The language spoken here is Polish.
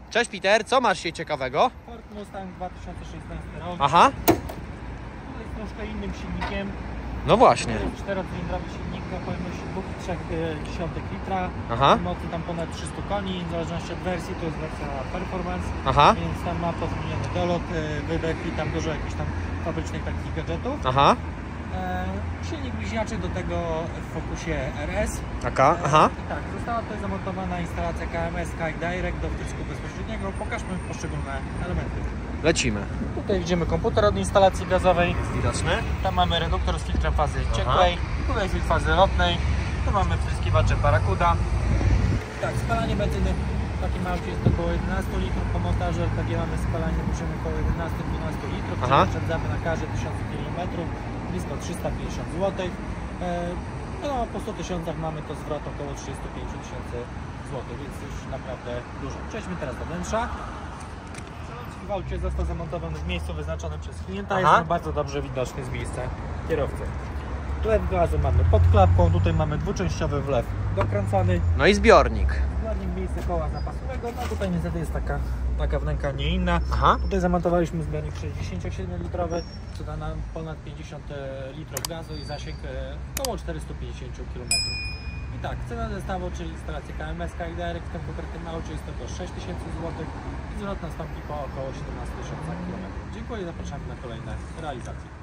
Cześć Peter, co masz się ciekawego? Ford Mustang 2016 rok. Aha. Tutaj jest troszkę innym silnikiem. No właśnie. 4-cylindrowy silnik o pojemności 2,3 litra. Aha. Mocy tam ponad 300 koni, w zależności od wersji, to jest wersja Performance. Aha. Więc tam ma pozmieniony dolot, wydech i tam dużo jakichś tam fabrycznych takich gadżetów. Aha. Silnik bliźniaczy do tego w Focusie RS. Taka, aha. I tak, została tutaj zamontowana instalacja KMS Sky Direct do wcisku bezpośredniego. Pokażmy poszczególne elementy. Lecimy. Tutaj widzimy komputer od instalacji gazowej. Widoczny. Tam mamy reduktor z filtrem fazy ciekłej. Tutaj filtr fazy lotnej. Tu mamy wtryskiwacze Barracuda. Tak, spalanie benzyny w takim aucie jest około 11 litrów. Po montażu LPG mamy spalanie musimy około 11-12 litrów. Czyli oszczędzamy na każde 1000 km blisko 350 zł. No, po 100 tysiącach mamy to zwrot około 35 tysięcy złotych, więc już naprawdę dużo. Przejdźmy teraz do wnętrza. Salon w aucie został zamontowany w miejscu wyznaczonym przez klienta. Jest bardzo dobrze widoczny z miejsca kierowcy. Wlew gazu mamy pod klapką, tutaj mamy dwuczęściowy wlew dokręcany. No i zbiornik. Zbiornik miejsce koła zapasowego, no tutaj niestety jest taka wnęka nie inna. Aha. Tutaj zamontowaliśmy zbiornik 67-litrowy, co da nam ponad 50 litrów gazu i zasięg około 450 km. I tak, cena zestawu, czyli instalacja KMS Sky Direct w tym konkretnym aucie jest to 6000 zł i zwrot nastąpi po około 17 000 km. Dziękuję i zapraszamy na kolejne realizacje.